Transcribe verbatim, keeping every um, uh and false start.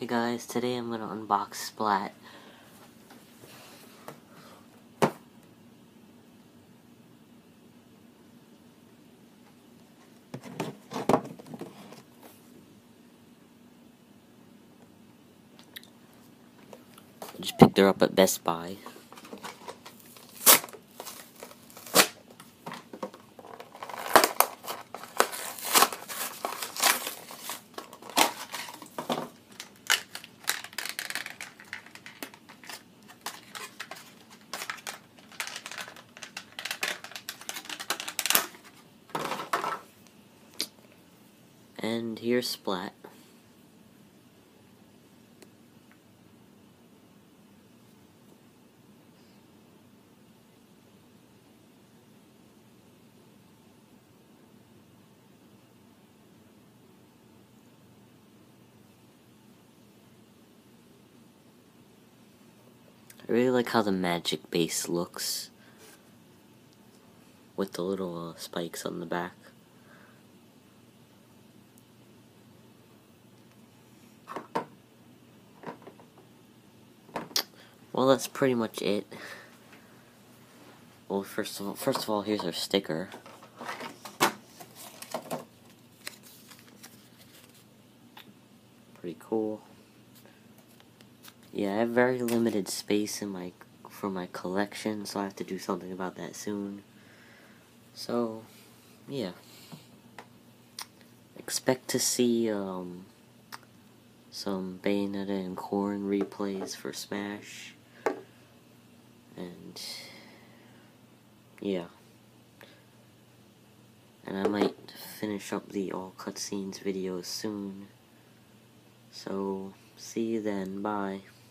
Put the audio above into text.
Hey guys, today I'm gonna unbox Splat. I just picked her up at Best Buy. And here's Splat. I really like how the magic base looks with the little uh, spikes on the back. Well, that's pretty much it. Well, first of all, first of all, here's our sticker. Pretty cool. Yeah, I have very limited space in my for my collection, so I have to do something about that soon. So, yeah. Expect to see um some Bayonetta and Corn replays for Smash. And yeah. And I might finish up the all cutscenes videos soon. So, see you then. Bye.